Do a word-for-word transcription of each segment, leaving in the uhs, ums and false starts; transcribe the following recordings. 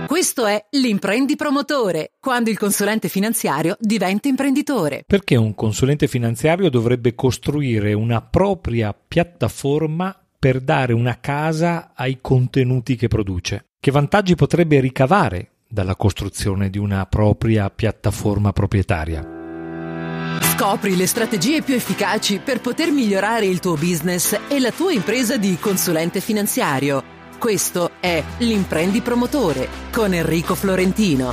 Questo è l'Imprendi Promotore, quando il consulente finanziario diventa imprenditore. Perché un consulente finanziario dovrebbe costruire una propria piattaforma per dare una casa ai contenuti che produce? Che vantaggi potrebbe ricavare dalla costruzione di una propria piattaforma proprietaria? Scopri le strategie più efficaci per poter migliorare il tuo business e la tua impresa di consulente finanziario. Questo è l'Imprendi Promotore con Enrico Florentino.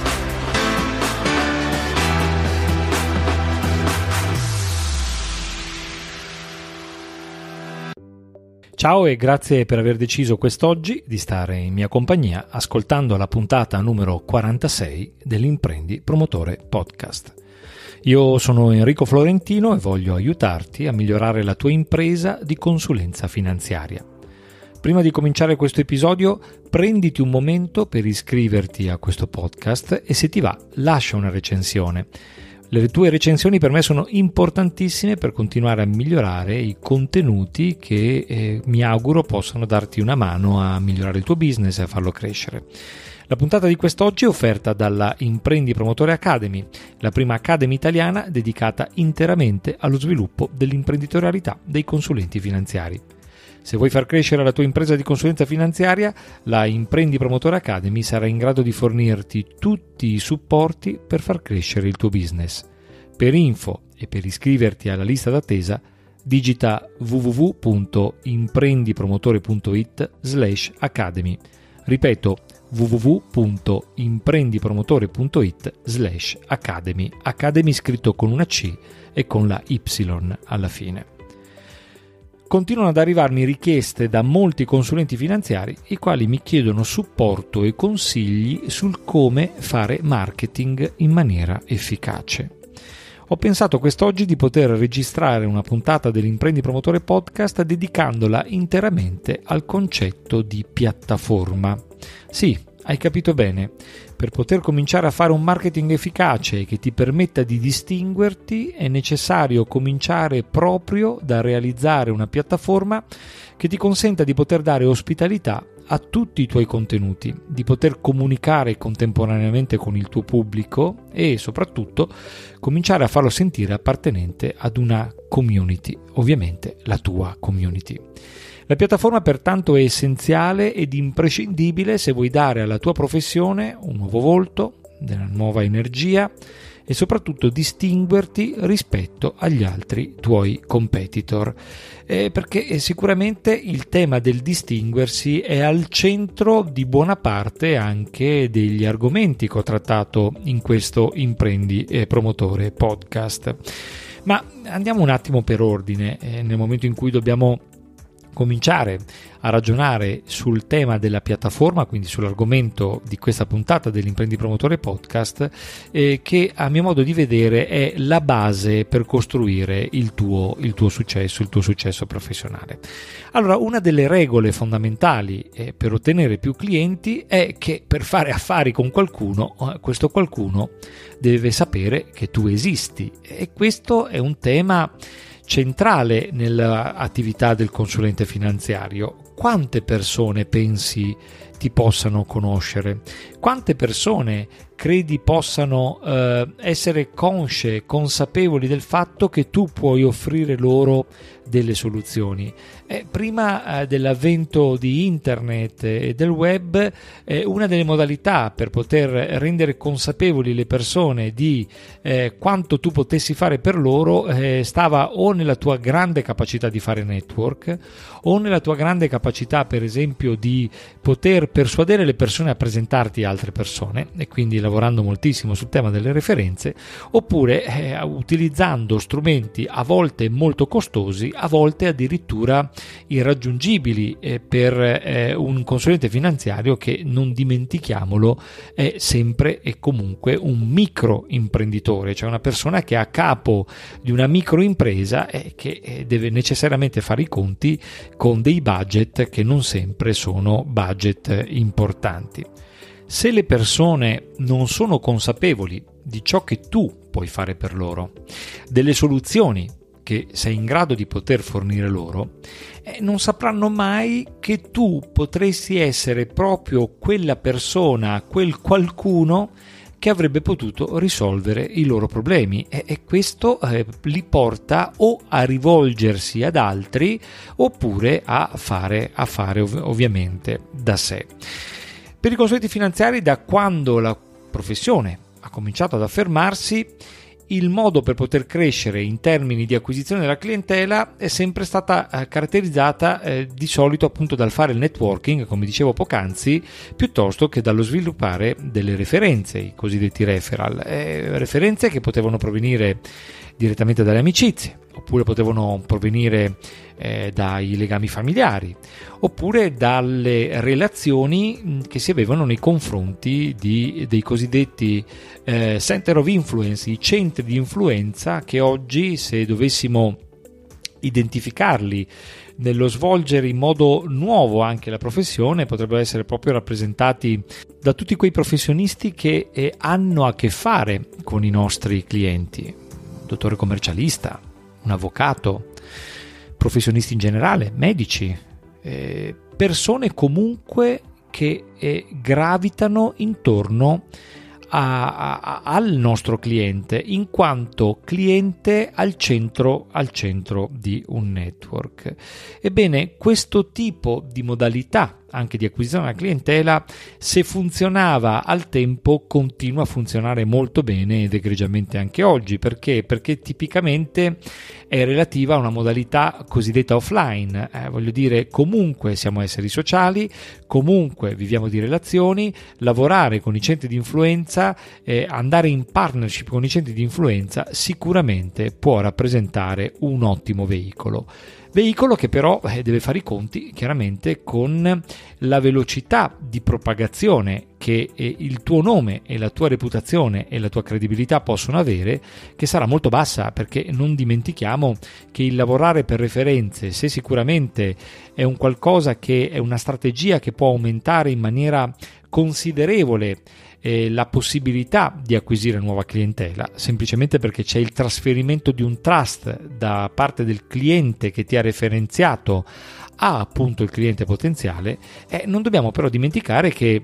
Ciao e grazie per aver deciso quest'oggi di stare in mia compagnia ascoltando la puntata numero quarantasei dell'Imprendi Promotore Podcast. Io sono Enrico Florentino e voglio aiutarti a migliorare la tua impresa di consulenza finanziaria. Prima di cominciare questo episodio, prenditi un momento per iscriverti a questo podcast e se ti va, lascia una recensione. Le tue recensioni per me sono importantissime per continuare a migliorare i contenuti che eh, mi auguro possano darti una mano a migliorare il tuo business e a farlo crescere. La puntata di quest'oggi è offerta dalla Imprendi Promotore Academy, la prima academy italiana dedicata interamente allo sviluppo dell'imprenditorialità dei consulenti finanziari. Se vuoi far crescere la tua impresa di consulenza finanziaria, la Imprendi Promotore Academy sarà in grado di fornirti tutti i supporti per far crescere il tuo business. Per info e per iscriverti alla lista d'attesa, digita w w w punto imprendipromotore.it slash academy. Ripeto, w w w punto imprendipromotore.it slash academy. Academy scritto con una C e con la Y alla fine. Continuano ad arrivarmi richieste da molti consulenti finanziari i quali mi chiedono supporto e consigli sul come fare marketing in maniera efficace. Ho pensato quest'oggi di poter registrare una puntata dell'Imprendi Promotore Podcast dedicandola interamente al concetto di piattaforma. Sì, hai capito bene. Per poter cominciare a fare un marketing efficace che ti permetta di distinguerti è necessario cominciare proprio da realizzare una piattaforma che ti consenta di poter dare ospitalità a tutti i tuoi contenuti, di poter comunicare contemporaneamente con il tuo pubblico e soprattutto cominciare a farlo sentire appartenente ad una community, ovviamente la tua community. La piattaforma pertanto è essenziale ed imprescindibile se vuoi dare alla tua professione un nuovo volto, della nuova energia e soprattutto distinguerti rispetto agli altri tuoi competitor. Eh, perché sicuramente il tema del distinguersi è al centro di buona parte anche degli argomenti che ho trattato in questo Imprendi eh, Promotore Podcast. Ma andiamo un attimo per ordine, eh, nel momento in cui dobbiamo cominciare a ragionare sul tema della piattaforma, quindi sull'argomento di questa puntata dell'Imprendi Promotore Podcast, eh, che a mio modo di vedere è la base per costruire il tuo, il tuo successo, il tuo successo professionale. Allora, una delle regole fondamentali eh, per ottenere più clienti è che per fare affari con qualcuno, eh, questo qualcuno deve sapere che tu esisti, e questo è un tema centrale nell'attività del consulente finanziario. Quante persone pensi ti possano conoscere? Quante persone credi possano eh, essere consce, consapevoli del fatto che tu puoi offrire loro delle soluzioni? Eh, prima eh, dell'avvento di internet e del web, eh, una delle modalità per poter rendere consapevoli le persone di eh, quanto tu potessi fare per loro eh, stava o nella tua grande capacità di fare network o nella tua grande capacità, per esempio, di poter persuadere le persone a presentarti altre persone, e quindi lavorando moltissimo sul tema delle referenze, oppure eh, utilizzando strumenti a volte molto costosi, a volte addirittura irraggiungibili eh, per eh, un consulente finanziario che, non dimentichiamolo, è sempre e comunque un micro imprenditore, cioè una persona che è a capo di una microimpresa e che eh, deve necessariamente fare i conti con dei budget che non sempre sono budget importanti. Se le persone non sono consapevoli di ciò che tu puoi fare per loro, delle soluzioni che sei in grado di poter fornire loro, eh, non sapranno mai che tu potresti essere proprio quella persona, quel qualcuno che avrebbe potuto risolvere i loro problemi, e, e questo eh, li porta o a rivolgersi ad altri oppure a fare, a fare ov- ovviamente da sé. Per i consulenti finanziari, da quando la professione ha cominciato ad affermarsi, il modo per poter crescere in termini di acquisizione della clientela è sempre stata eh, caratterizzata eh, di solito appunto dal fare il networking, come dicevo poc'anzi, piuttosto che dallo sviluppare delle referenze, i cosiddetti referral, eh, referenze che potevano provenire direttamente dalle amicizie, oppure potevano provenire eh, dai legami familiari, oppure dalle relazioni che si avevano nei confronti di, dei cosiddetti eh, center of influence, i centri di influenza che oggi, se dovessimo identificarli nello svolgere in modo nuovo anche la professione, potrebbero essere proprio rappresentati da tutti quei professionisti che eh, hanno a che fare con i nostri clienti: dottore commercialista, un avvocato, professionisti in generale, medici, eh, persone comunque che eh, gravitano intorno a, a, al nostro cliente, in quanto cliente al centro, al centro di un network. Ebbene, questo tipo di modalità anche di acquisizione della clientela, se funzionava al tempo, continua a funzionare molto bene ed egregiamente anche oggi. Perché? Perché tipicamente è relativa a una modalità cosiddetta offline, eh, voglio dire, comunque siamo esseri sociali, comunque viviamo di relazioni, lavorare con i centri di influenza, eh, andare in partnership con i centri di influenza sicuramente può rappresentare un ottimo veicolo. Veicolo che però eh, deve fare i conti chiaramente con la velocità di propagazione che eh, il tuo nome e la tua reputazione e la tua credibilità possono avere, che sarà molto bassa, perché non dimentichiamo che il lavorare per referenze, se sicuramente è un qualcosa che è una strategia che può aumentare in maniera considerevole eh, la possibilità di acquisire nuova clientela, semplicemente perché c'è il trasferimento di un trust da parte del cliente che ti ha referenziato a appunto il cliente potenziale, eh, non dobbiamo però dimenticare che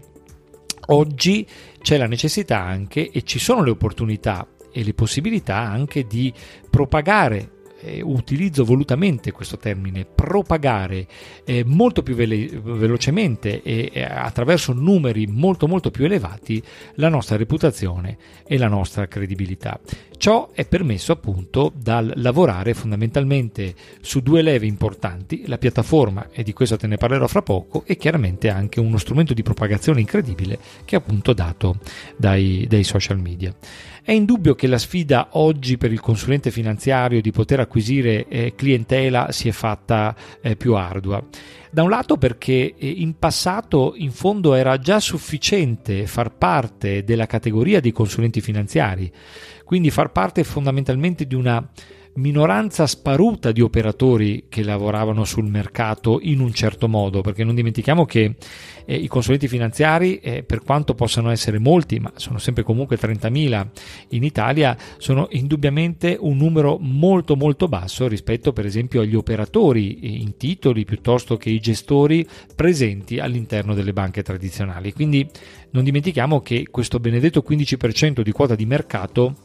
oggi c'è la necessità anche, e ci sono le opportunità e le possibilità anche di propagare, eh, utilizzo volutamente questo termine, propagare eh, molto più vele- velocemente e eh, attraverso numeri molto molto più elevati la nostra reputazione e la nostra credibilità. Ciò è permesso appunto dal lavorare fondamentalmente su due leve importanti: la piattaforma, e di questo te ne parlerò fra poco, e chiaramente anche uno strumento di propagazione incredibile che è appunto dato dai, dai social media. È indubbio che la sfida oggi per il consulente finanziario di poter acquisire eh, clientela si è fatta eh, più ardua. Da un lato perché eh, in passato in fondo era già sufficiente far parte della categoria dei consulenti finanziari, quindi far parte fondamentalmente di una minoranza sparuta di operatori che lavoravano sul mercato in un certo modo, perché non dimentichiamo che eh, i consulenti finanziari, eh, per quanto possano essere molti, ma sono sempre comunque trentamila in Italia, sono indubbiamente un numero molto molto basso rispetto per esempio agli operatori in titoli piuttosto che i gestori presenti all'interno delle banche tradizionali. Quindi non dimentichiamo che questo benedetto quindici per cento di quota di mercato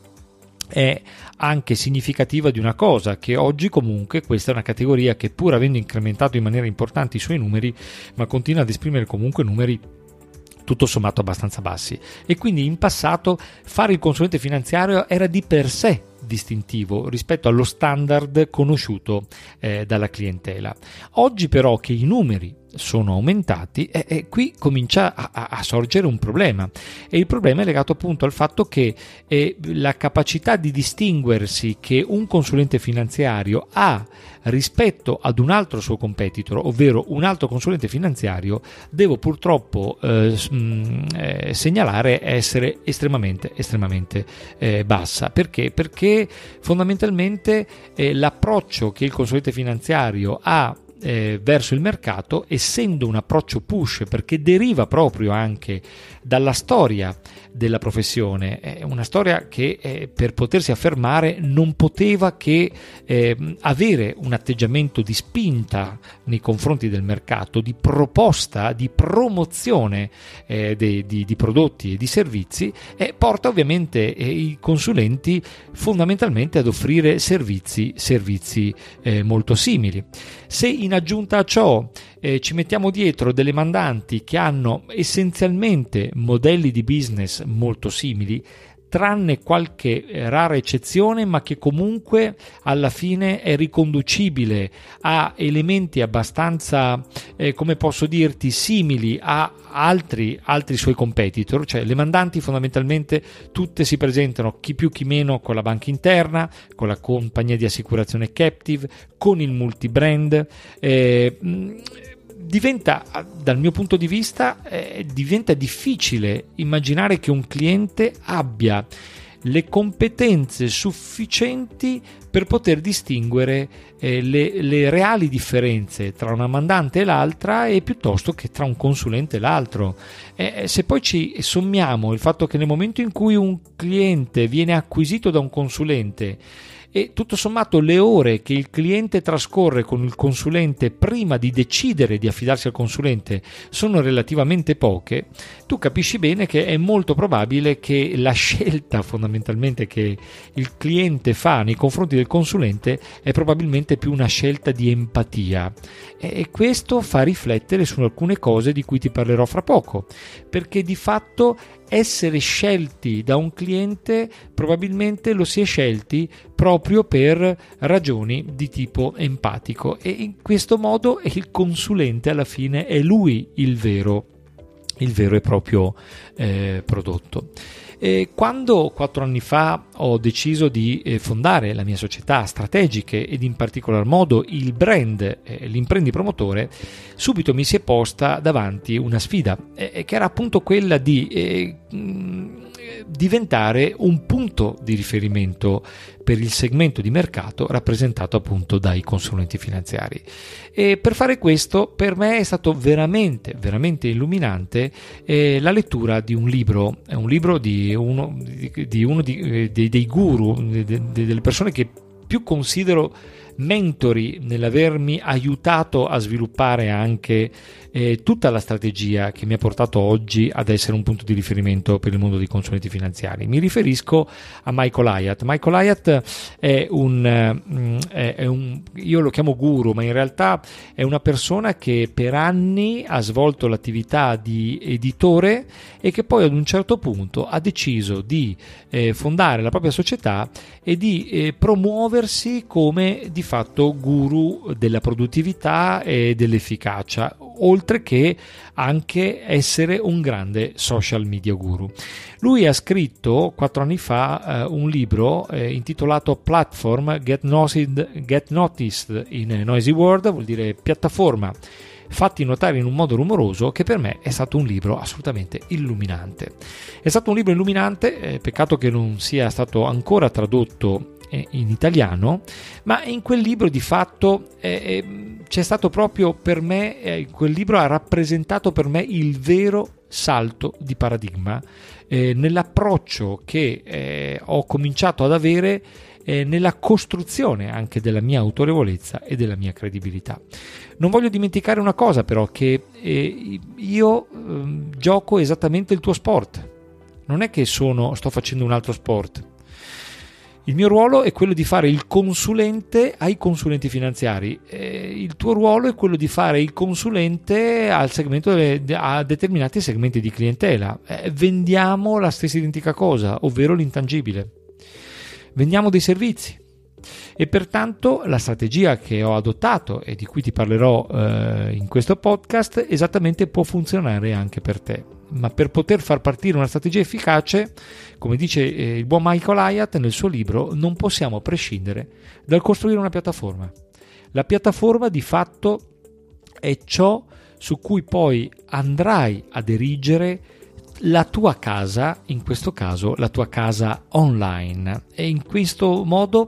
è anche significativa di una cosa, che oggi comunque questa è una categoria che, pur avendo incrementato in maniera importante i suoi numeri, ma continua ad esprimere comunque numeri tutto sommato abbastanza bassi, e quindi in passato fare il consulente finanziario era di per sé distintivo rispetto allo standard conosciuto eh, dalla clientela. Oggi però che i numeri sono aumentati, e, e qui comincia a, a, a sorgere un problema, e il problema è legato appunto al fatto che eh, la capacità di distinguersi che un consulente finanziario ha rispetto ad un altro suo competitor, ovvero un altro consulente finanziario, devo purtroppo eh, eh, segnalare essere estremamente estremamente eh, bassa. Perché? Perché fondamentalmente eh, l'approccio che il consulente finanziario ha eh, verso il mercato, essendo un approccio push, perché deriva proprio anche dalla storia della professione, è una storia che eh, per potersi affermare non poteva che eh, avere un atteggiamento di spinta nei confronti del mercato, di proposta, di promozione eh, de, di, di prodotti e di servizi, e porta ovviamente eh, i consulenti fondamentalmente ad offrire servizi, servizi eh, molto simili. Se in aggiunta a ciò eh, ci mettiamo dietro delle mandanti che hanno essenzialmente modelli di business molto simili, tranne qualche rara eccezione, ma che comunque alla fine è riconducibile a elementi abbastanza, eh, come posso dirti, simili a altri, altri suoi competitor, cioè le mandanti fondamentalmente tutte si presentano chi più chi meno con la banca interna, con la compagnia di assicurazione captive, con il multibrand. Eh, Diventa, dal mio punto di vista, eh, diventa difficile immaginare che un cliente abbia le competenze sufficienti per poter distinguere eh, le, le reali differenze tra una mandante e l'altra, e piuttosto che tra un consulente e l'altro. Eh, se poi ci sommiamo il fatto che nel momento in cui un cliente viene acquisito da un consulente e tutto sommato le ore che il cliente trascorre con il consulente prima di decidere di affidarsi al consulente sono relativamente poche, tu capisci bene che è molto probabile che la scelta fondamentalmente che il cliente fa nei confronti del consulente è probabilmente più una scelta di empatia, e questo fa riflettere su alcune cose di cui ti parlerò fra poco, perché di fatto essere scelti da un cliente probabilmente lo si è scelti proprio per ragioni di tipo empatico, e in questo modo il consulente alla fine è lui il vero il vero e proprio eh, prodotto. E quando quattro anni fa ho deciso di eh, fondare la mia società Strategiche, ed in particolar modo il brand eh, l'Imprendi Promotore, subito mi si è posta davanti una sfida, eh, che era appunto quella di eh, mh, diventare un punto di riferimento per il segmento di mercato rappresentato appunto dai consulenti finanziari. E per fare questo per me è stato veramente veramente illuminante eh, la lettura di un libro, è un libro di uno di, di uno di, eh, dei, dei guru, de, de, delle persone che più considero mentori nell'avermi aiutato a sviluppare anche eh, tutta la strategia che mi ha portato oggi ad essere un punto di riferimento per il mondo dei consulenti finanziari. Mi riferisco a Michael Hyatt. Michael Hyatt è un, è, è un io lo chiamo guru, ma in realtà è una persona che per anni ha svolto l'attività di editore e che poi ad un certo punto ha deciso di eh, fondare la propria società e di eh, promuoversi come di fatto guru della produttività e dell'efficacia, oltre che anche essere un grande social media guru. Lui ha scritto quattro anni fa eh, un libro eh, intitolato Platform Get Noticed, Get Noticed in a Noisy World, vuol dire piattaforma fatti notare in un modo rumoroso, che per me è stato un libro assolutamente illuminante. È stato un libro illuminante, eh, peccato che non sia stato ancora tradotto in italiano, ma in quel libro di fatto eh, c'è stato proprio per me, eh, quel libro ha rappresentato per me il vero salto di paradigma eh, nell'approccio che eh, ho cominciato ad avere eh, nella costruzione anche della mia autorevolezza e della mia credibilità. Non voglio dimenticare una cosa però, che eh, io eh, gioco esattamente il tuo sport, non è che sono, sto facendo un altro sport. Il mio ruolo è quello di fare il consulente ai consulenti finanziari, eh, il tuo ruolo è quello di fare il consulente al segmento delle, a determinati segmenti di clientela. Eh, vendiamo la stessa identica cosa, ovvero l'intangibile. Vendiamo dei servizi. E pertanto la strategia che ho adottato e di cui ti parlerò eh, in questo podcast esattamente può funzionare anche per te. Ma per poter far partire una strategia efficace, come dice eh, il buon Michael Hyatt nel suo libro, non possiamo prescindere dal costruire una piattaforma. La piattaforma di fatto è ciò su cui poi andrai ad erigere la tua casa, in questo caso la tua casa online, e in questo modo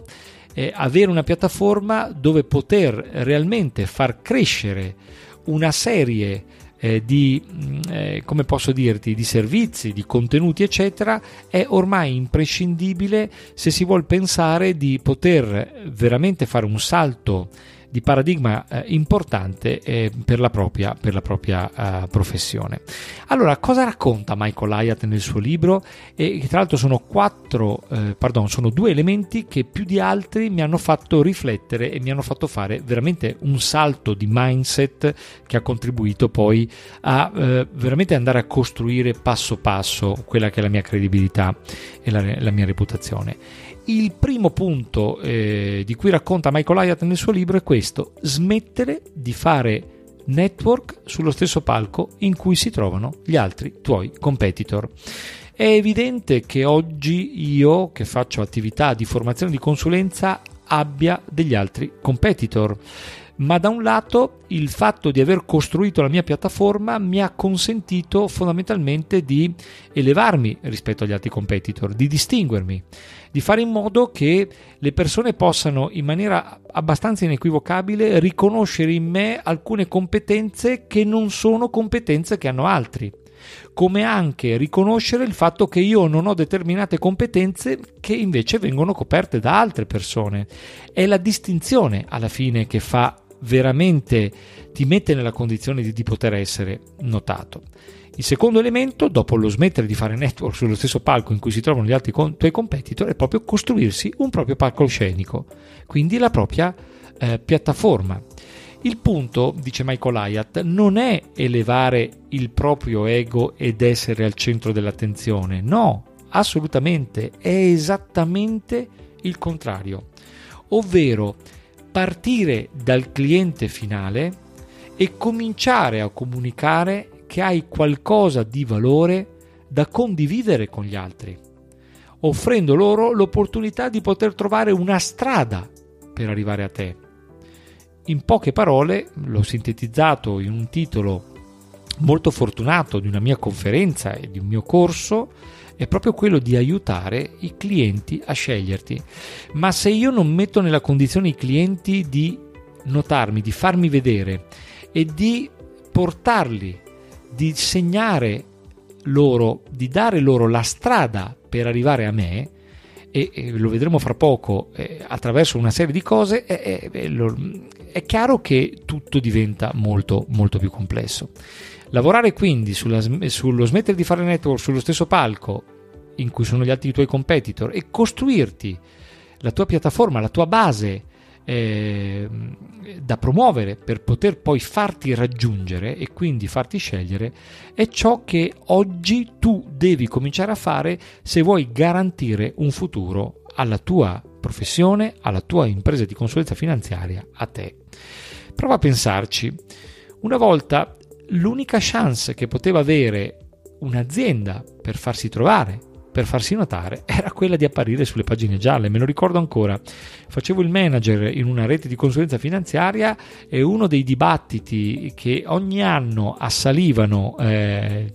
eh, avere una piattaforma dove poter realmente far crescere una serie eh, di, eh, come posso dirti, di servizi, di contenuti eccetera, è ormai imprescindibile se si vuol pensare di poter veramente fare un salto di paradigma eh, importante eh, per la propria, per la propria uh, professione. Allora, cosa racconta Michael Hyatt nel suo libro? E tra l'altro sono quattro, eh, pardon, sono due elementi che più di altri mi hanno fatto riflettere e mi hanno fatto fare veramente un salto di mindset che ha contribuito poi a eh, veramente andare a costruire passo passo quella che è la mia credibilità e la, la mia reputazione. Il primo punto eh, di cui racconta Michael Hyatt nel suo libro è questo: smettere di fare network sullo stesso palco in cui si trovano gli altri tuoi competitor. È evidente che oggi io, che faccio attività di formazione di consulenza, abbia degli altri competitor, ma da un lato il fatto di aver costruito la mia piattaforma mi ha consentito fondamentalmente di elevarmi rispetto agli altri competitor, di distinguermi, di fare in modo che le persone possano in maniera abbastanza inequivocabile riconoscere in me alcune competenze che non sono competenze che hanno altri, come anche riconoscere il fatto che io non ho determinate competenze che invece vengono coperte da altre persone. È la distinzione alla fine che fa veramente, ti mette nella condizione di, di poter essere notato. Il secondo elemento, dopo lo smettere di fare network sullo stesso palco in cui si trovano gli altri con, tuoi competitor, è proprio costruirsi un proprio palcoscenico, quindi la propria eh, piattaforma. Il punto, dice Michael Hyatt, non è elevare il proprio ego ed essere al centro dell'attenzione, no, assolutamente, è esattamente il contrario, ovvero partire dal cliente finale e cominciare a comunicare che hai qualcosa di valore da condividere con gli altri, offrendo loro l'opportunità di poter trovare una strada per arrivare a te. In poche parole, l'ho sintetizzato in un titolo molto fortunato di una mia conferenza e di un mio corso, è proprio quello di aiutare i clienti a sceglierti. Ma se io non metto nella condizione i clienti di notarmi, di farmi vedere e di portarli, di segnare loro, di dare loro la strada per arrivare a me, e, e lo vedremo fra poco eh, attraverso una serie di cose, è, è, è chiaro che tutto diventa molto molto più complesso. Lavorare quindi sulla, sullo smettere di fare network sullo stesso palco in cui sono gli altri tuoi competitor e costruirti la tua piattaforma, la tua base eh, da promuovere per poter poi farti raggiungere e quindi farti scegliere, è ciò che oggi tu devi cominciare a fare se vuoi garantire un futuro alla tua professione, alla tua impresa di consulenza finanziaria, a te. Prova a pensarci. Una volta l'unica chance che poteva avere un'azienda per farsi trovare, per farsi notare, era quella di apparire sulle pagine gialle. Me lo ricordo ancora, facevo il manager in una rete di consulenza finanziaria e uno dei dibattiti che ogni anno assalivano eh,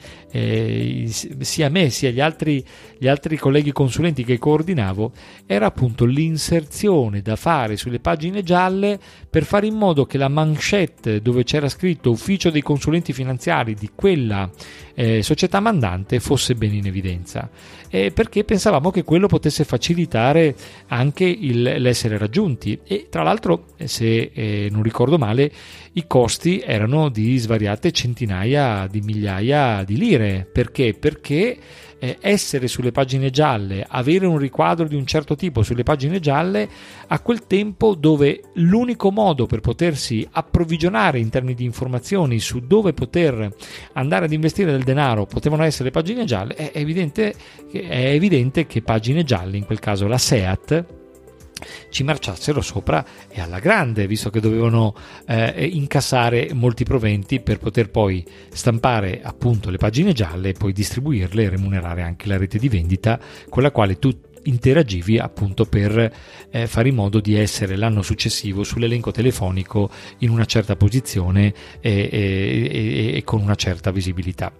eh, sia me sia gli altri, gli altri colleghi consulenti che coordinavo era appunto l'inserzione da fare sulle pagine gialle per fare in modo che la manchette dove c'era scritto ufficio dei consulenti finanziari di quella eh, società mandante fosse ben in evidenza, eh, perché pensavamo che quello potesse facilitare anche il, l'essere raggiunti. E tra l'altro, se eh, non ricordo male, i costi erano di svariate centinaia di migliaia di lire. Perché? Perché eh, essere sulle pagine gialle, avere un riquadro di un certo tipo sulle pagine gialle, a quel tempo dove l'unico modo per potersi approvvigionare in termini di informazioni su dove poter andare ad investire del denaro potevano essere le pagine gialle, è evidente, è evidente che pagine gialle, in quel caso la SEAT, ci marciassero sopra e alla grande, visto che dovevano eh, incassare molti proventi per poter poi stampare appunto le pagine gialle e poi distribuirle e remunerare anche la rete di vendita con la quale tu interagivi appunto per eh, fare in modo di essere l'anno successivo sull'elenco telefonico in una certa posizione e, e, e, e con una certa visibilità.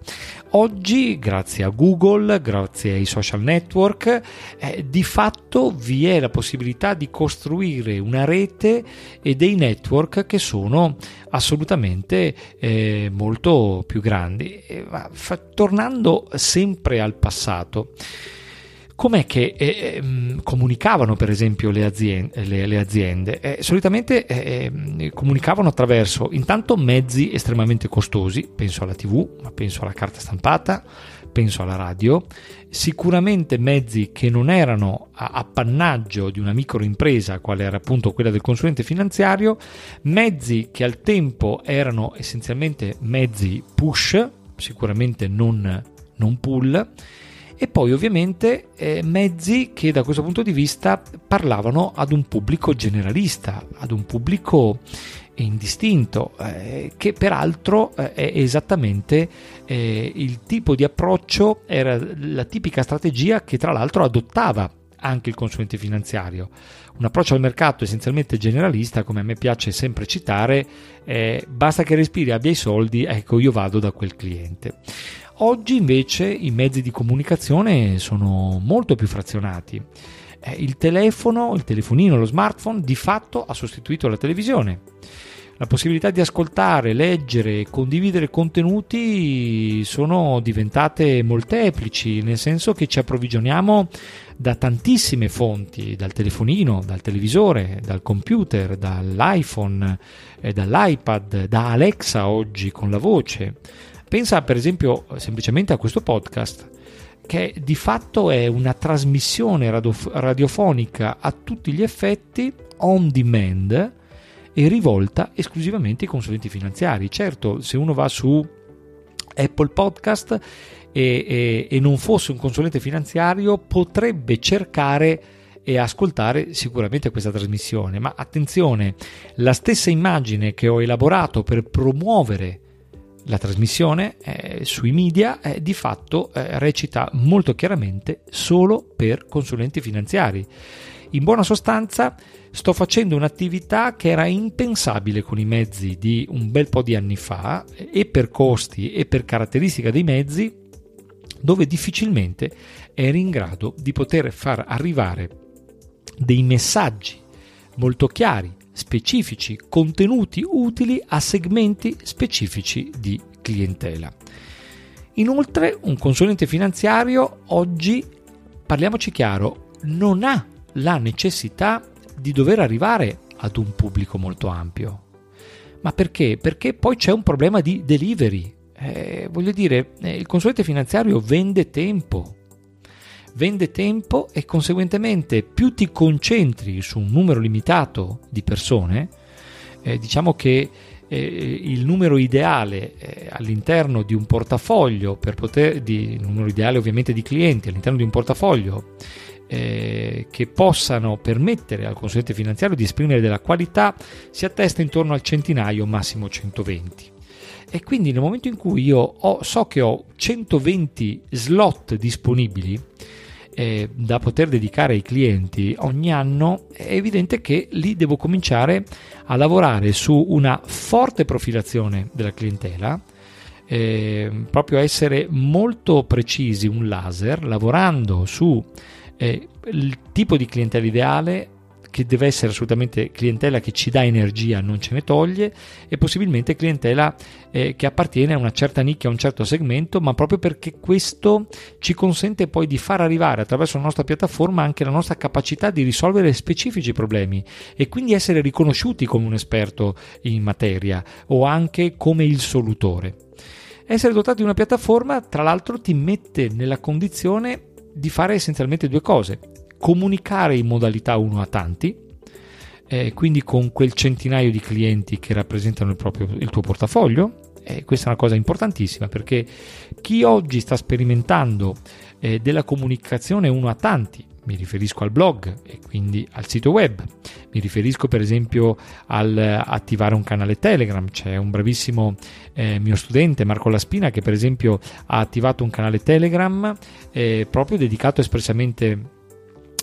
Oggi, grazie a Google, grazie ai social network, eh, di fatto vi è la possibilità di costruire una rete e dei network che sono assolutamente eh, molto più grandi. E, ma, fa, tornando sempre al passato, com'è che eh, comunicavano per esempio le aziende? Le, le aziende? Eh, solitamente eh, comunicavano attraverso intanto mezzi estremamente costosi, penso alla tivù, ma penso alla carta stampata, penso alla radio, sicuramente mezzi che non erano appannaggio di una microimpresa quale era appunto quella del consulente finanziario, mezzi che al tempo erano essenzialmente mezzi push, sicuramente non, non pull, e poi ovviamente eh, mezzi che da questo punto di vista parlavano ad un pubblico generalista, ad un pubblico indistinto, eh, che peraltro eh, è esattamente eh, il tipo di approccio, era la tipica strategia che tra l'altro adottava anche il consulente finanziario. Un approccio al mercato essenzialmente generalista, come a me piace sempre citare, eh, basta che respiri, abbia i soldi, ecco io vado da quel cliente. Oggi invece i mezzi di comunicazione sono molto più frazionati. Eh, il telefono, il telefonino, lo smartphone di fatto ha sostituito la televisione. La possibilità di ascoltare, leggere, condividere contenuti sono diventate molteplici, nel senso che ci approvvigioniamo da tantissime fonti, dal telefonino, dal televisore, dal computer, dall'iPhone, eh, dall'iPad, da Alexa oggi con la voce. Pensa per esempio semplicemente a questo podcast, che di fatto è una trasmissione radiof- radiofonica a tutti gli effetti on demand e rivolta esclusivamente ai consulenti finanziari. Certo, se uno va su Apple Podcast e, e, e non fosse un consulente finanziario potrebbe cercare e ascoltare sicuramente questa trasmissione, ma attenzione, la stessa immagine che ho elaborato per promuovere la trasmissione eh, sui media eh, di fatto eh, recita molto chiaramente solo per consulenti finanziari. In buona sostanza sto facendo un'attività che era impensabile con i mezzi di un bel po' di anni fa, e per costi e per caratteristica dei mezzi, dove difficilmente eri in grado di poter far arrivare dei messaggi molto chiari, specifici, contenuti utili a segmenti specifici di clientela. Inoltre un consulente finanziario oggi, parliamoci chiaro, non ha la necessità di dover arrivare ad un pubblico molto ampio. Ma perché? Perché poi c'è un problema di delivery. Eh, voglio dire, eh, il consulente finanziario vende tempo. Vende tempo e conseguentemente più ti concentri su un numero limitato di persone, eh, diciamo che eh, il numero ideale eh, all'interno di un portafoglio per poter, di, il numero ideale ovviamente di clienti all'interno di un portafoglio eh, che possano permettere al consulente finanziario di esprimere della qualità si attesta intorno al centinaio, massimo centoventi. E quindi nel momento in cui io ho, so che ho centoventi slot disponibili eh, da poter dedicare ai clienti ogni anno, è evidente che lì devo cominciare a lavorare su una forte profilazione della clientela, eh, proprio essere molto precisi, un laser, lavorando su eh, il tipo di clientela ideale, che deve essere assolutamente clientela che ci dà energia, non ce ne toglie, e possibilmente clientela eh, che appartiene a una certa nicchia, a un certo segmento, ma proprio perché questo ci consente poi di far arrivare attraverso la nostra piattaforma anche la nostra capacità di risolvere specifici problemi e quindi essere riconosciuti come un esperto in materia o anche come il solutore. Essere dotati di una piattaforma, tra l'altro, ti mette nella condizione di fare essenzialmente due cose: comunicare in modalità uno a tanti, eh, quindi con quel centinaio di clienti che rappresentano il, proprio, il tuo portafoglio. Eh, questa è una cosa importantissima, perché chi oggi sta sperimentando eh, della comunicazione uno a tanti, mi riferisco al blog e quindi al sito web, mi riferisco per esempio al attivare un canale Telegram. C'è un bravissimo eh, mio studente Marco Laspina che per esempio ha attivato un canale Telegram eh, proprio dedicato espressamente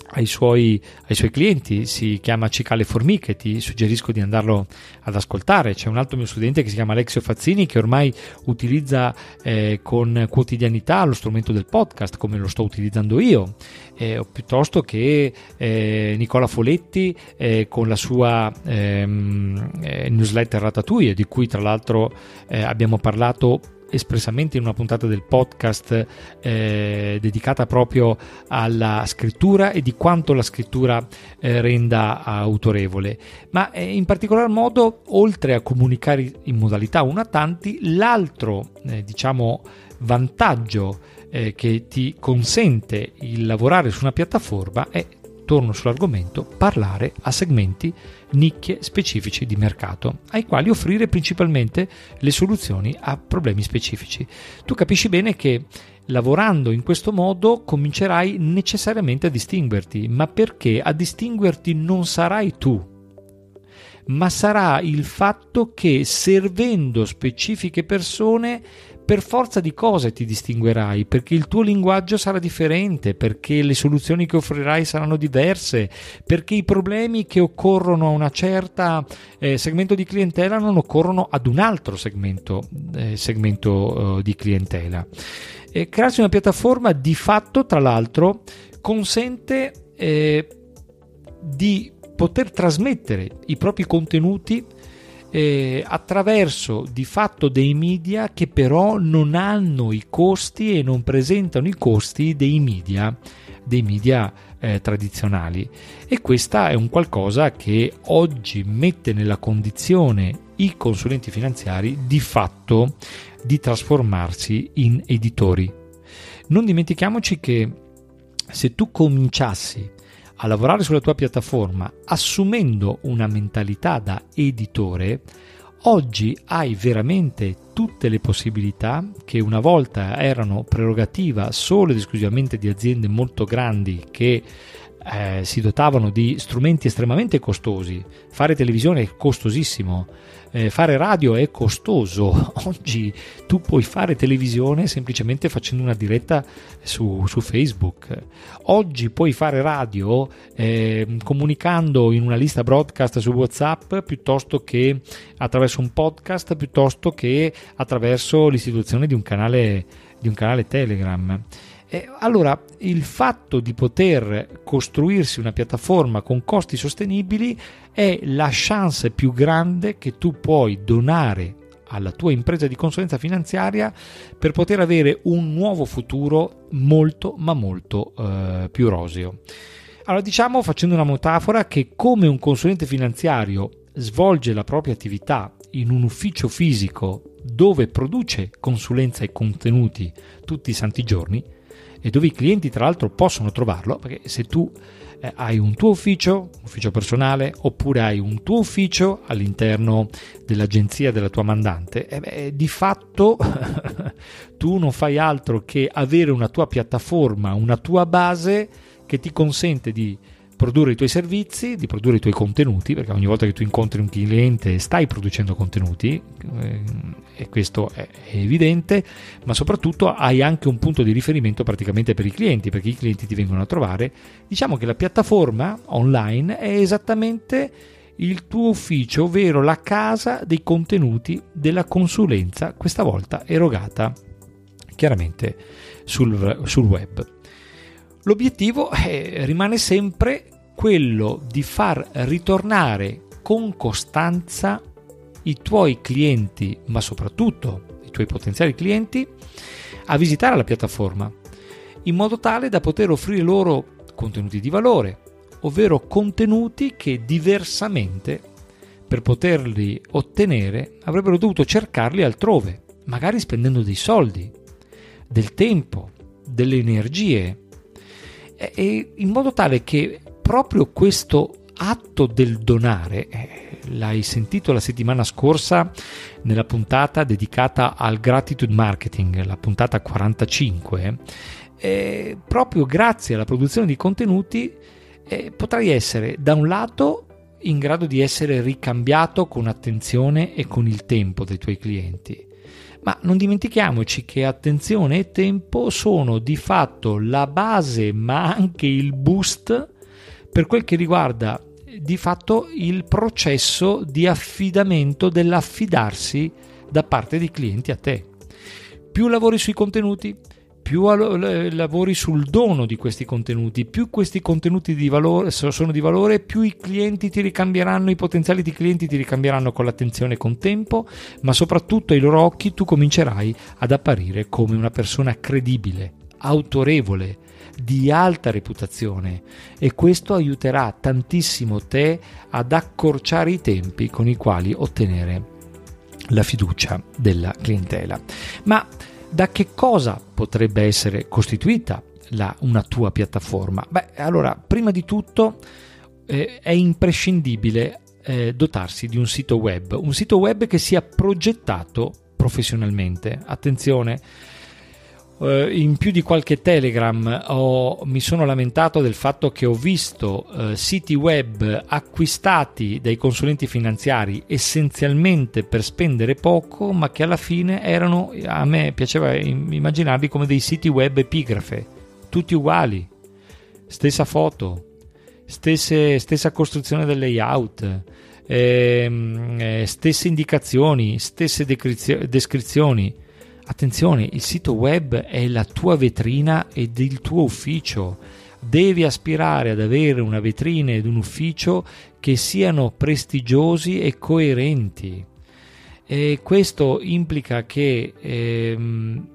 ai suoi, ai suoi clienti, si chiama Cicale Formiche, ti suggerisco di andarlo ad ascoltare. C'è un altro mio studente che si chiama Alexio Fazzini, che ormai utilizza eh, con quotidianità lo strumento del podcast come lo sto utilizzando io, eh, piuttosto che eh, Nicola Foletti eh, con la sua ehm, eh, newsletter Ratatouille, di cui tra l'altro eh, abbiamo parlato espressamente in una puntata del podcast eh, dedicata proprio alla scrittura e di quanto la scrittura eh, renda autorevole, ma eh, in particolar modo, oltre a comunicare in modalità una tanti, l'altro eh, diciamo vantaggio eh, che ti consente il lavorare su una piattaforma è, torno sull'argomento, parlare a segmenti, nicchie specifici di mercato, ai quali offrire principalmente le soluzioni a problemi specifici. Tu capisci bene che lavorando in questo modo comincerai necessariamente a distinguerti, ma perché a distinguerti non sarai tu, ma sarà il fatto che servendo specifiche persone per forza di cose ti distinguerai, perché il tuo linguaggio sarà differente, perché le soluzioni che offrirai saranno diverse, perché i problemi che occorrono a una certa eh, segmento di clientela non occorrono ad un altro segmento, eh, segmento eh, di clientela. E crearsi una piattaforma di fatto, tra l'altro, consente eh, di poter trasmettere i propri contenuti Eh, attraverso di fatto dei media che però non hanno i costi e non presentano i costi dei media dei media eh, tradizionali, e questa è un qualcosa che oggi mette nella condizione i consulenti finanziari di fatto di trasformarsi in editori. Non dimentichiamoci che se tu cominciassi a lavorare sulla tua piattaforma assumendo una mentalità da editore, oggi hai veramente tutte le possibilità che una volta erano prerogativa solo ed esclusivamente di aziende molto grandi che eh, si dotavano di strumenti estremamente costosi. Fare televisione è costosissimo, eh, fare radio è costoso. Oggi tu puoi fare televisione semplicemente facendo una diretta su, su Facebook. Oggi puoi fare radio eh, comunicando in una lista broadcast su WhatsApp piuttosto che attraverso un podcast, piuttosto che attraverso l'istituzione di un canale, di un canale Telegram. E allora il fatto di poter costruirsi una piattaforma con costi sostenibili è la chance più grande che tu puoi donare alla tua impresa di consulenza finanziaria per poter avere un nuovo futuro molto ma molto eh, più roseo. Allora, diciamo, facendo una metafora, che come un consulente finanziario svolge la propria attività in un ufficio fisico dove produce consulenza e contenuti tutti i santi giorni, e dove i clienti tra l'altro possono trovarlo, perché se tu eh, hai un tuo ufficio, ufficio personale, oppure hai un tuo ufficio all'interno dell'agenzia della tua mandante, eh beh, di fatto tu non fai altro che avere una tua piattaforma, una tua base che ti consente di produrre i tuoi servizi, di produrre i tuoi contenuti, perché ogni volta che tu incontri un cliente stai producendo contenuti, eh, e questo è, è evidente, ma soprattutto hai anche un punto di riferimento praticamente per i clienti, perché i clienti ti vengono a trovare. Diciamo che la piattaforma online è esattamente il tuo ufficio, ovvero la casa dei contenuti della consulenza, questa volta erogata chiaramente sul, sul web. L'obiettivo è, rimane sempre quello di far ritornare con costanza i tuoi clienti, ma soprattutto i tuoi potenziali clienti, a visitare la piattaforma, in modo tale da poter offrire loro contenuti di valore, ovvero contenuti che diversamente, per poterli ottenere, avrebbero dovuto cercarli altrove, magari spendendo dei soldi, del tempo, delle energie, e in modo tale che proprio questo atto del donare, eh, l'hai sentito la settimana scorsa nella puntata dedicata al gratitude marketing, la puntata quarantacinque, eh, proprio grazie alla produzione di contenuti eh, potrai essere da un lato in grado di essere ricambiato con attenzione e con il tempo dei tuoi clienti. Ma non dimentichiamoci che attenzione e tempo sono di fatto la base, ma anche il boost per quel che riguarda di fatto il processo di affidamento, dell'affidarsi da parte dei clienti a te. Più lavori sui contenuti, più lavori sul dono di questi contenuti, più questi contenuti di valore sono di valore, più i clienti ti ricambieranno, i potenziali clienti ti ricambieranno con l'attenzione e con tempo, ma soprattutto ai loro occhi tu comincerai ad apparire come una persona credibile, autorevole, di alta reputazione, e questo aiuterà tantissimo te ad accorciare i tempi con i quali ottenere la fiducia della clientela. Ma da che cosa potrebbe essere costituita la, una tua piattaforma? Beh, allora, prima di tutto eh, è imprescindibile eh, dotarsi di un sito web, un sito web che sia progettato professionalmente. Attenzione, eh, in più di qualche Telegram ho, mi sono lamentato del fatto che ho visto eh, siti web acquistati dai consulenti finanziari essenzialmente per spendere poco, ma che alla fine erano, a me piaceva immaginarli come dei siti web epigrafe, tutti uguali, stessa foto, stesse, stessa costruzione del layout, ehm, eh, stesse indicazioni, stesse descrizioni. Attenzione, il sito web è la tua vetrina ed il tuo ufficio. Devi aspirare ad avere una vetrina ed un ufficio che siano prestigiosi e coerenti. E questo implica che ehm,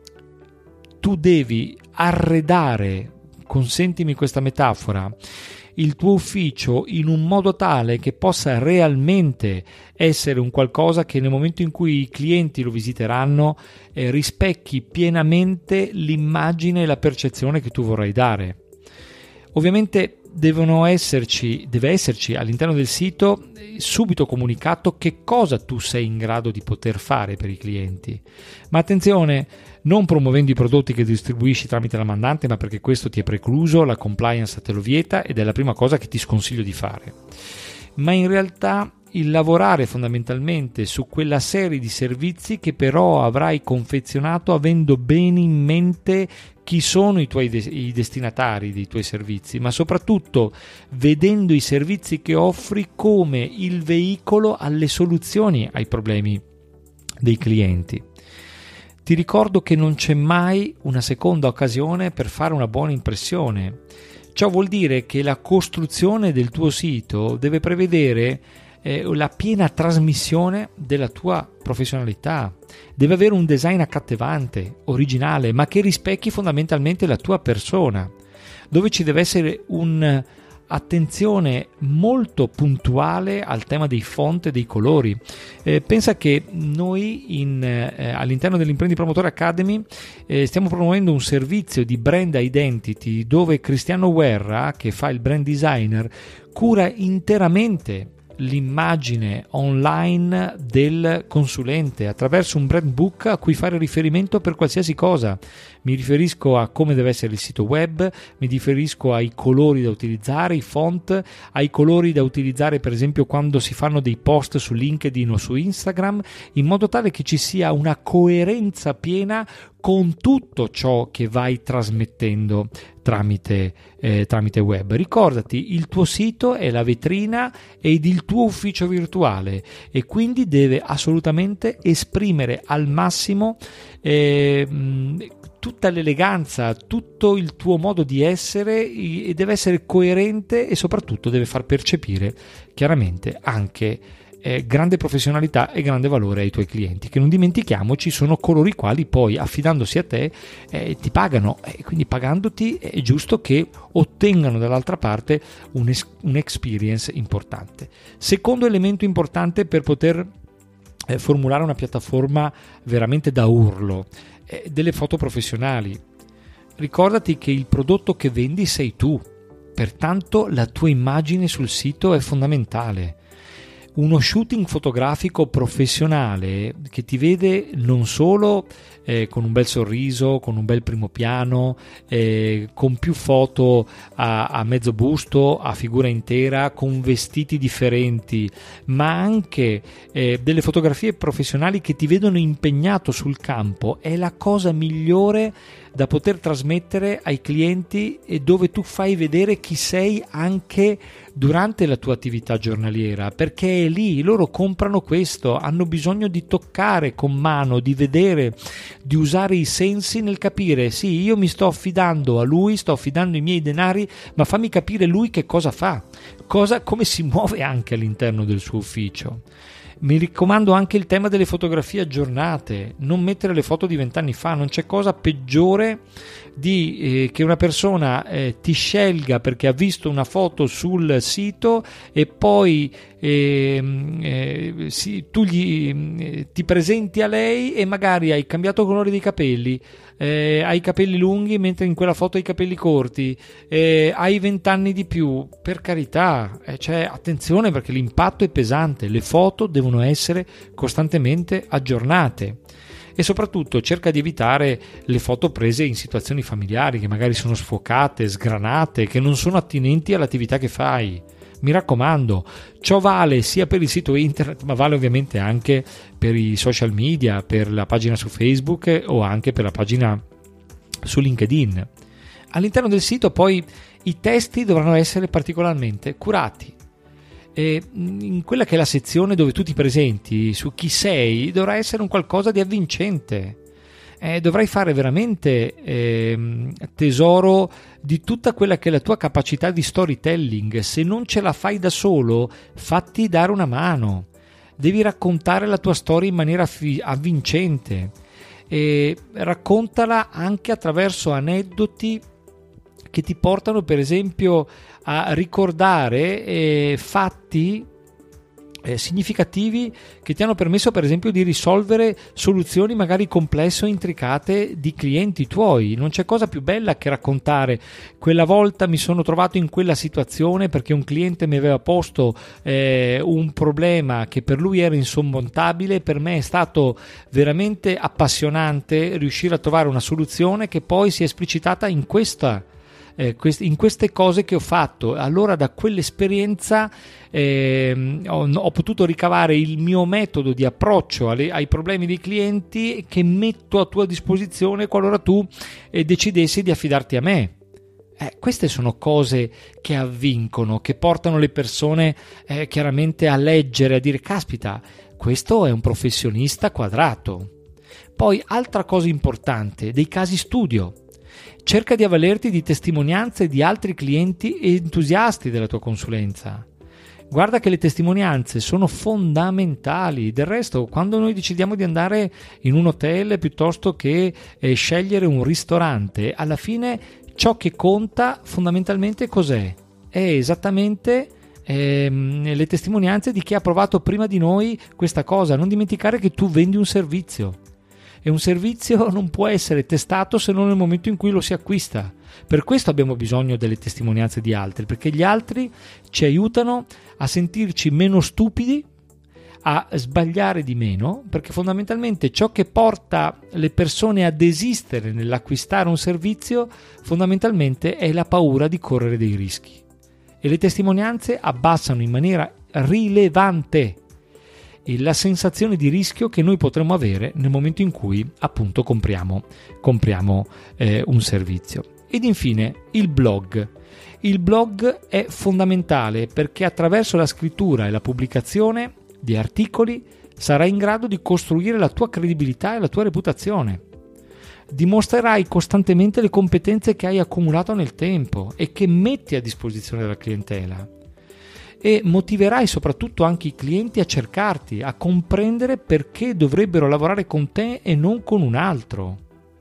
tu devi arredare, consentimi questa metafora, il tuo ufficio in un modo tale che possa realmente essere un qualcosa che nel momento in cui i clienti lo visiteranno eh, rispecchi pienamente l'immagine e la percezione che tu vorrai dare. Ovviamente devono esserci, deve esserci all'interno del sito subito comunicato che cosa tu sei in grado di poter fare per i clienti. Ma attenzione, non promuovendo i prodotti che distribuisci tramite la mandante, ma perché questo ti è precluso, la compliance te lo vieta ed è la prima cosa che ti sconsiglio di fare. Ma in realtà il lavorare fondamentalmente su quella serie di servizi che però avrai confezionato avendo bene in mente chi sono i tuoi de- i destinatari dei tuoi servizi, ma soprattutto vedendo i servizi che offri come il veicolo alle soluzioni ai problemi dei clienti. Ti ricordo che non c'è mai una seconda occasione per fare una buona impressione. Ciò vuol dire che la costruzione del tuo sito deve prevedere eh, la piena trasmissione della tua professionalità. Deve avere un design accattivante, originale, ma che rispecchi fondamentalmente la tua persona, dove ci deve essere un attenzione molto puntuale al tema dei font e dei colori. Eh, pensa che noi in, eh, all'interno dell'Imprendi Promotore Academy eh, stiamo promuovendo un servizio di brand identity dove Cristiano Guerra, che fa il brand designer, cura interamente l'immagine online del consulente attraverso un brand book a cui fare riferimento per qualsiasi cosa. Mi riferisco a come deve essere il sito web, mi riferisco ai colori da utilizzare, i font, ai colori da utilizzare per esempio quando si fanno dei post su LinkedIn o su Instagram, in modo tale che ci sia una coerenza piena con tutto ciò che vai trasmettendo tramite, eh, tramite web. Ricordati, il tuo sito è la vetrina ed il tuo ufficio virtuale e quindi deve assolutamente esprimere al massimo eh, tutta l'eleganza, tutto il tuo modo di essere, e deve essere coerente e soprattutto deve far percepire chiaramente anche Eh, grande professionalità e grande valore ai tuoi clienti, che non dimentichiamoci sono coloro i quali poi affidandosi a te eh, ti pagano e eh, quindi pagandoti è giusto che ottengano dall'altra parte un es- un'experience importante. Secondo elemento importante per poter eh, formulare una piattaforma veramente da urlo, eh, delle foto professionali. Ricordati che il prodotto che vendi sei tu, pertanto la tua immagine sul sito è fondamentale. Uno shooting fotografico professionale che ti vede non solo eh, con un bel sorriso, con un bel primo piano, eh, con più foto a, a mezzo busto, a figura intera, con vestiti differenti, ma anche eh, delle fotografie professionali che ti vedono impegnato sul campo, è la cosa migliore da poter trasmettere ai clienti e dove tu fai vedere chi sei anche durante la tua attività giornaliera, perché è lì, loro comprano questo, hanno bisogno di toccare con mano, di vedere, di usare i sensi nel capire, sì, io mi sto affidando a lui, sto affidando i miei denari, ma fammi capire lui che cosa fa, cosa, come si muove anche all'interno del suo ufficio. Mi raccomando anche il tema delle fotografie aggiornate, non mettere le foto di vent'anni fa, non c'è cosa peggiore di eh, che una persona eh, ti scelga perché ha visto una foto sul sito e poi eh, eh, si, tu gli, eh, ti presenti a lei e magari hai cambiato colore dei capelli, eh, hai i capelli lunghi mentre in quella foto hai i capelli corti, eh, hai vent'anni di più, per carità, eh, cioè, attenzione, perché l'impatto è pesante, le foto devono essere costantemente aggiornate. E soprattutto cerca di evitare le foto prese in situazioni familiari che magari sono sfocate, sgranate, che non sono attinenti all'attività che fai. Mi raccomando, ciò vale sia per il sito internet, ma vale ovviamente anche per i social media, per la pagina su Facebook o anche per la pagina su LinkedIn. All'interno del sito poi i testi dovranno essere particolarmente curati. E in quella che è la sezione dove tu ti presenti su chi sei dovrà essere un qualcosa di avvincente, eh, dovrai fare veramente eh, tesoro di tutta quella che è la tua capacità di storytelling. Se non ce la fai da solo, fatti dare una mano, devi raccontare la tua storia in maniera fi- avvincente, e raccontala anche attraverso aneddoti che ti portano per esempio a ricordare eh, fatti eh, significativi che ti hanno permesso per esempio di risolvere soluzioni magari complesse o intricate di clienti tuoi. Non c'è cosa più bella che raccontare: quella volta mi sono trovato in quella situazione perché un cliente mi aveva posto eh, un problema che per lui era insormontabile, per me è stato veramente appassionante riuscire a trovare una soluzione che poi si è esplicitata in questa in queste cose che ho fatto. Allora da quell'esperienza eh, ho, ho potuto ricavare il mio metodo di approccio alle, ai problemi dei clienti, che metto a tua disposizione qualora tu eh, decidessi di affidarti a me. Eh, queste sono cose che avvincono, che portano le persone eh, chiaramente a leggere, a dire caspita, questo è un professionista quadrato. Poi altra cosa importante, dei casi studio. Cerca di avvalerti di testimonianze di altri clienti e entusiasti della tua consulenza. Guarda che le testimonianze sono fondamentali. Del resto, quando noi decidiamo di andare in un hotel piuttosto che eh, scegliere un ristorante, alla fine ciò che conta fondamentalmente cos'è? È esattamente ehm, le testimonianze di chi ha provato prima di noi questa cosa. Non dimenticare che tu vendi un servizio. E un servizio non può essere testato se non nel momento in cui lo si acquista. Per questo abbiamo bisogno delle testimonianze di altri, perché gli altri ci aiutano a sentirci meno stupidi, a sbagliare di meno, perché fondamentalmente ciò che porta le persone a desistere nell'acquistare un servizio fondamentalmente è la paura di correre dei rischi. E le testimonianze abbassano in maniera rilevante la sensazione di rischio che noi potremmo avere nel momento in cui appunto compriamo, compriamo eh, un servizio. Ed infine il blog. Il blog è fondamentale perché attraverso la scrittura e la pubblicazione di articoli sarai in grado di costruire la tua credibilità e la tua reputazione. Dimostrerai costantemente le competenze che hai accumulato nel tempo e che metti a disposizione della clientela. E motiverai soprattutto anche i clienti a cercarti, a comprendere perché dovrebbero lavorare con te e non con un altro.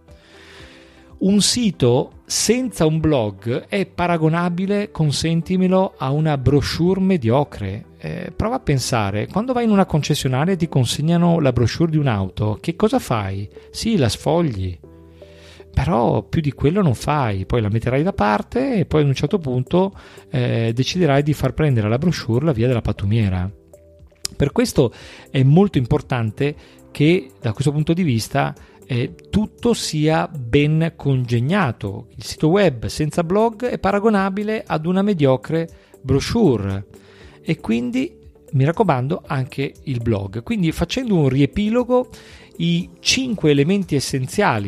Un sito senza un blog è paragonabile, consentimelo, a una brochure mediocre. Eh, prova a pensare, quando vai in una concessionaria e ti consegnano la brochure di un'auto, che cosa fai? Sì, la sfogli, però più di quello non fai, poi la metterai da parte e poi ad un certo punto eh, deciderai di far prendere alla brochure la via della pattumiera. Per questo è molto importante che da questo punto di vista eh, tutto sia ben congegnato. Il sito web senza blog è paragonabile ad una mediocre brochure, e quindi mi raccomando anche il blog. Quindi, facendo un riepilogo, i cinque elementi essenziali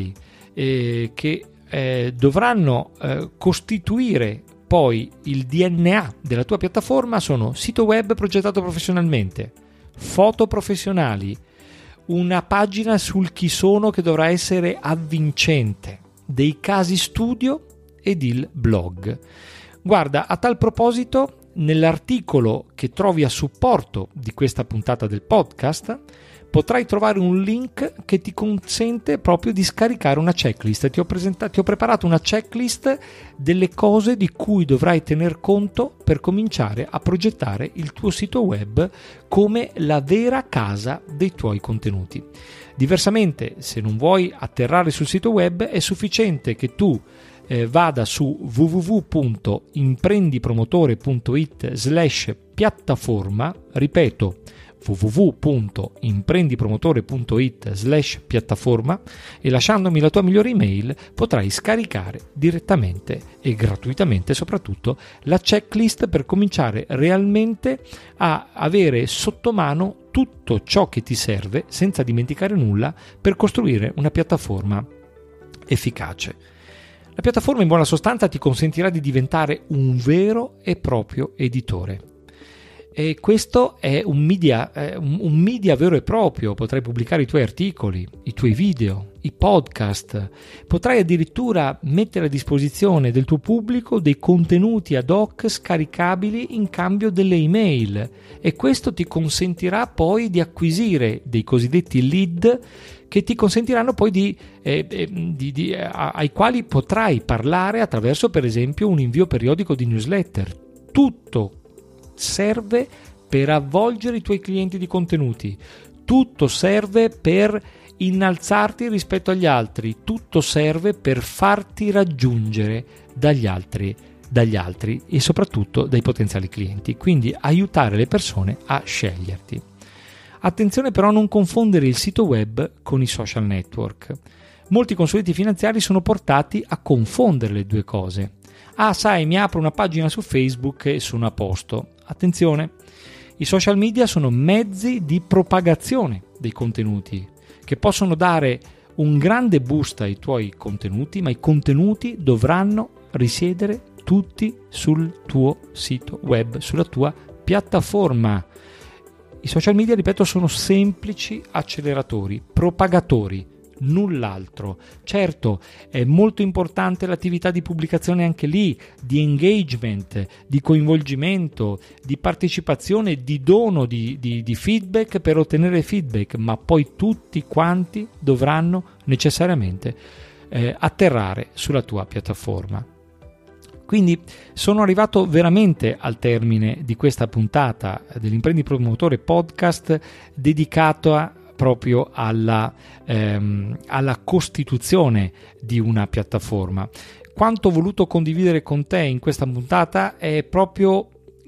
eh, che eh, dovranno eh, costituire poi il D N A della tua piattaforma sono sito web progettato professionalmente, foto professionali, una pagina sul chi sono che dovrà essere avvincente, dei casi studio ed il blog. Guarda, a tal proposito, nell'articolo che trovi a supporto di questa puntata del podcast potrai trovare un link che ti consente proprio di scaricare una checklist. Ti ho, presentato, ti ho preparato una checklist delle cose di cui dovrai tener conto per cominciare a progettare il tuo sito web come la vera casa dei tuoi contenuti. Diversamente, se non vuoi atterrare sul sito web, è sufficiente che tu eh, vada su w w w punto imprendipromotore punto i t slash piattaforma, ripeto w w w punto imprendipromotore punto i t slash piattaforma, e lasciandomi la tua migliore email potrai scaricare direttamente e gratuitamente soprattutto la checklist per cominciare realmente a avere sotto mano tutto ciò che ti serve, senza dimenticare nulla, per costruire una piattaforma efficace. La piattaforma in buona sostanza ti consentirà di diventare un vero e proprio editore. E questo è un media, eh, un, un media vero e proprio. Potrai pubblicare i tuoi articoli, i tuoi video, i podcast. Potrai addirittura mettere a disposizione del tuo pubblico dei contenuti ad hoc scaricabili in cambio delle email, e questo ti consentirà poi di acquisire dei cosiddetti lead che ti consentiranno poi di, eh, di, di a, ai quali potrai parlare attraverso, per esempio, un invio periodico di newsletter. Tutto serve per avvolgere i tuoi clienti di contenuti, tutto serve per innalzarti rispetto agli altri, tutto serve per farti raggiungere dagli altri, dagli altri e soprattutto dai potenziali clienti, quindi aiutare le persone a sceglierti. Attenzione però a non confondere il sito web con i social network. Molti consulenti finanziari sono portati a confondere le due cose. Ah, sai, mi apro una pagina su Facebook e sono a posto. Attenzione, i social media sono mezzi di propagazione dei contenuti che possono dare un grande boost ai tuoi contenuti, ma i contenuti dovranno risiedere tutti sul tuo sito web, sulla tua piattaforma. I social media, ripeto, sono semplici acceleratori, propagatori, null'altro. Certo, è molto importante l'attività di pubblicazione anche lì, di engagement, di coinvolgimento, di partecipazione, di dono di, di, di feedback per ottenere feedback, ma poi tutti quanti dovranno necessariamente eh, atterrare sulla tua piattaforma. Quindi sono arrivato veramente al termine di questa puntata dell'Imprendi Promotore Podcast dedicata proprio alla, ehm, alla costituzione di una piattaforma. Quanto ho voluto condividere con te in questa puntata è proprio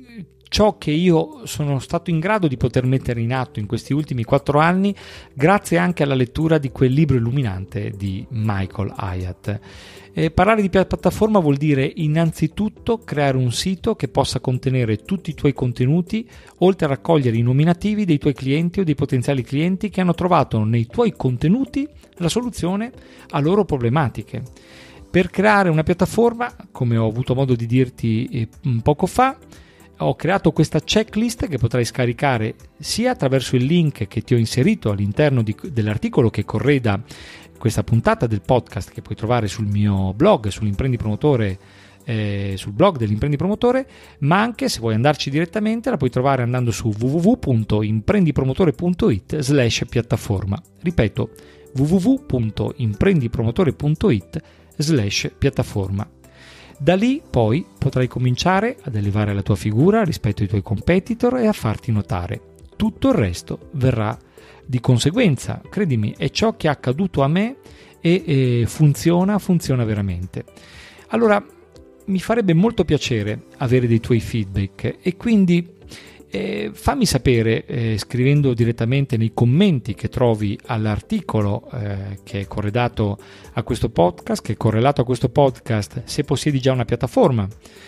ciò che io sono stato in grado di poter mettere in atto in questi ultimi quattro anni, grazie anche alla lettura di quel libro illuminante di Michael Hyatt. E parlare di piattaforma vuol dire innanzitutto creare un sito che possa contenere tutti i tuoi contenuti, oltre a raccogliere i nominativi dei tuoi clienti o dei potenziali clienti che hanno trovato nei tuoi contenuti la soluzione a loro problematiche. Per creare una piattaforma, come ho avuto modo di dirti poco fa, ho creato questa checklist che potrai scaricare sia attraverso il link che ti ho inserito all'interno di, dell'articolo che correda questa puntata del podcast, che puoi trovare sul mio blog, sull'Imprendi-Promotore, eh, sul blog dell'Imprendi-Promotore, ma anche, se vuoi andarci direttamente, la puoi trovare andando su w w w punto imprendipromotore punto i t slash piattaforma. Ripeto, w w w punto imprendipromotore punto i t slash piattaforma. Da lì poi potrai cominciare ad elevare la tua figura rispetto ai tuoi competitor e a farti notare. Tutto il resto verrà di conseguenza. Credimi, è ciò che è accaduto a me e, e funziona, funziona veramente. Allora, mi farebbe molto piacere avere dei tuoi feedback e quindi eh, fammi sapere eh, scrivendo direttamente nei commenti che trovi all'articolo eh, che è corredato a questo podcast, che è correlato a questo podcast, se possiedi già una piattaforma.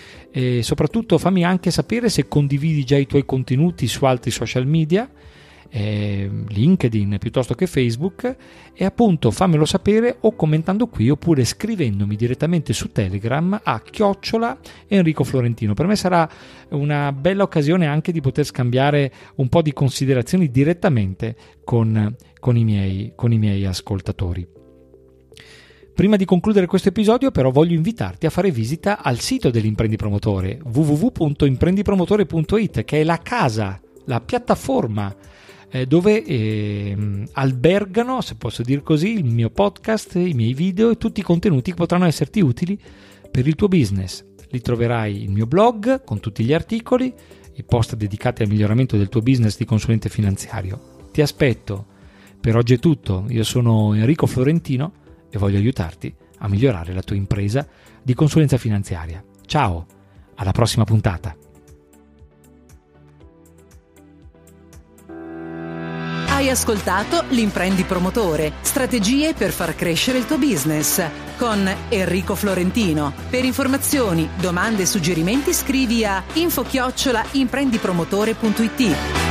E soprattutto fammi anche sapere se condividi già i tuoi contenuti su altri social media, eh, LinkedIn piuttosto che Facebook, e appunto fammelo sapere o commentando qui oppure scrivendomi direttamente su Telegram a chiocciola Enrico Florentino. Per me sarà una bella occasione anche di poter scambiare un po' di considerazioni direttamente con, con, i, miei, con i miei ascoltatori. Prima di concludere questo episodio però voglio invitarti a fare visita al sito dell'Imprendi-Promotore w w w punto imprendi-promotore punto i t, che è la casa, la piattaforma eh, dove eh, albergano, se posso dir così, il mio podcast, i miei video e tutti i contenuti che potranno esserti utili per il tuo business. Lì troverai il mio blog con tutti gli articoli, i post dedicati al miglioramento del tuo business di consulente finanziario. Ti aspetto. Per oggi è tutto. Io sono Enrico Florentino e voglio aiutarti a migliorare la tua impresa di consulenza finanziaria. Ciao, alla prossima puntata. Hai ascoltato l'Imprendi Promotore, strategie per far crescere il tuo business con Enrico Florentino. Per informazioni, domande e suggerimenti scrivi a info chiocciola imprendi promotore punto i t.